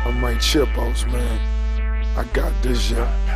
I'm Mike Chipos, man. I got this, yeah.